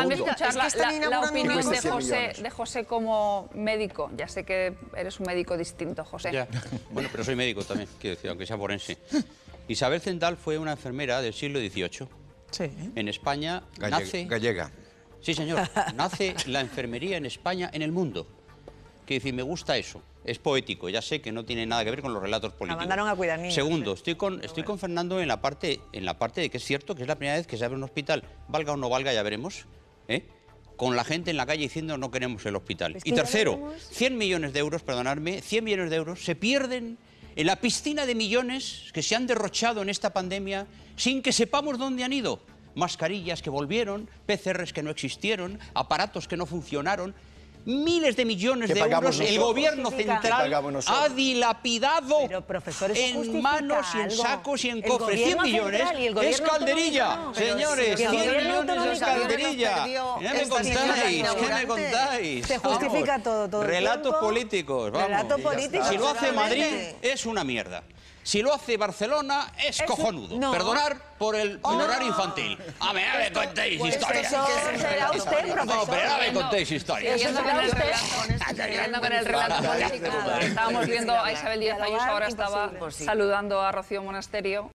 Déjame escuchar la opinión de José como médico. Ya sé que eres un médico distinto, José. Ya. Bueno, pero soy médico también, quiero decir, aunque sea forense. Isabel Zendal fue una enfermera del siglo XVIII. Sí. En España nace... Gallega. Sí, señor. Nace la enfermería en España, en el mundo. Quiero decir, me gusta eso. Es poético, ya sé que no tiene nada que ver con los relatos políticos. La mandaron a cuidar niños. Segundo, estoy con Fernando en la parte de que es cierto que es la primera vez que se abre un hospital, valga o no valga, ya veremos, con la gente en la calle diciendo no queremos el hospital. Y tercero, 100 millones de euros, perdonadme, 100 millones de euros se pierden en la piscina de millones que se han derrochado en esta pandemia sin que sepamos dónde han ido. Mascarillas que volvieron, PCRs que no existieron, aparatos que no funcionaron. Miles de millones de euros el gobierno central ha dilapidado en manos y en sacos y en cofres. 100 millones es calderilla, señores, 100 millones es calderilla. ¿Qué me contáis? ¿Qué me contáis? Se justifica todo. Relatos políticos, vamos. Relatos políticos. Si lo hace Madrid es una mierda. Si lo hace Barcelona es cojonudo. No. Perdonar por el horario infantil. A ver, no me contéis historias. Eso será usted, profesor. No, pero no me contéis historias. Siguiendo con el relato político. Estábamos viendo a Isabel Díaz Ayuso, ahora estaba saludando a Rocío Monasterio.